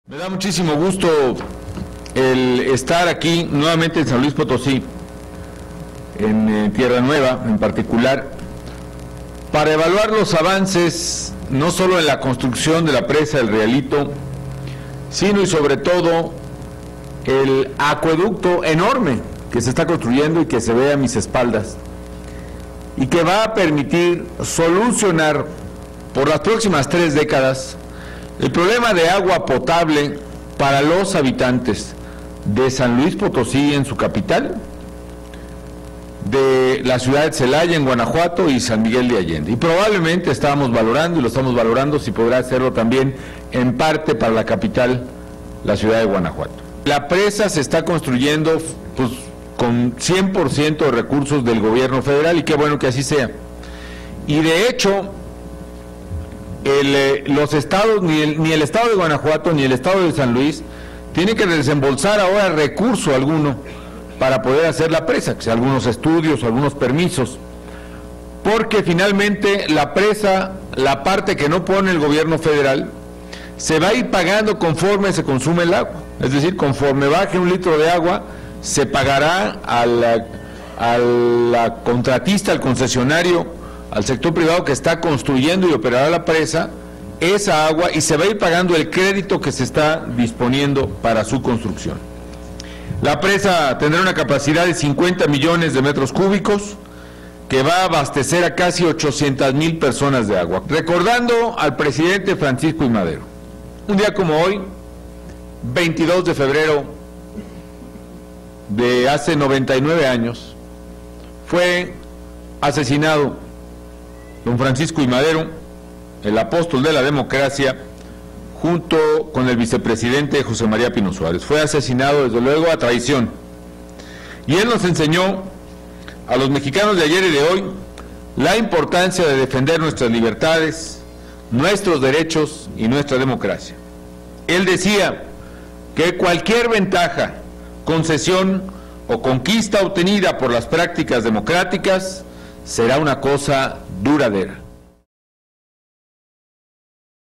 Me da muchísimo gusto el estar aquí nuevamente en San Luis Potosí, en Tierra Nueva en particular, para evaluar los avances no solo en la construcción de la presa del Realito, sino y sobre todo el acueducto enorme que se está construyendo y que se ve a mis espaldas y que va a permitir solucionar por las próximas 3 décadas el problema de agua potable para los habitantes de San Luis Potosí en su capital, de la ciudad de Celaya en Guanajuato y San Miguel de Allende. Y probablemente estábamos valorando, y lo estamos valorando, si podrá hacerlo también en parte para la capital, la ciudad de Guanajuato. La presa se está construyendo pues, con 100% de recursos del gobierno federal, y qué bueno que así sea. Y de hecho, los estados, ni el estado de Guanajuato ni el estado de San Luis tienen que desembolsar ahora recurso alguno para poder hacer la presa, que sea algunos estudios, algunos permisos, porque finalmente la presa, la parte que no pone el gobierno federal, se va a ir pagando conforme se consume el agua. Es decir, conforme baje 1 litro de agua, se pagará a la contratista, al concesionario, al sector privado que está construyendo y operará la presa, esa agua, y se va a ir pagando el crédito que se está disponiendo para su construcción. La presa tendrá una capacidad de 50 millones de metros cúbicos que va a abastecer a casi 800,000 personas de agua. Recordando al presidente Francisco I. Madero, un día como hoy, 22 de febrero de hace 99 años, fue asesinado don Francisco I. Madero, el apóstol de la democracia, junto con el vicepresidente José María Pino Suárez. Fue asesinado, desde luego, a traición. Y él nos enseñó, a los mexicanos de ayer y de hoy, la importancia de defender nuestras libertades, nuestros derechos y nuestra democracia. Él decía que cualquier ventaja, concesión o conquista obtenida por las prácticas democráticas será una cosa duradera.